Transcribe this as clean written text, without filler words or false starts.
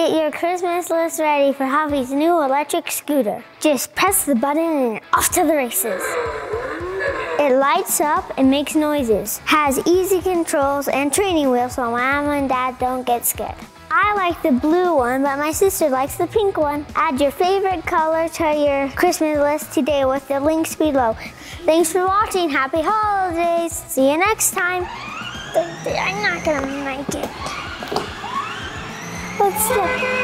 Get your Christmas list ready for Huffy's new electric scooter. Just press the button and off to the races. It lights up and makes noises, has easy controls and training wheels so Mom and Dad don't get scared. I like the blue one, but my sister likes the pink one. Add your favorite color to your Christmas list today with the links below. Thanks for watching. Happy holidays. See you next time. I'm not gonna make it. Let's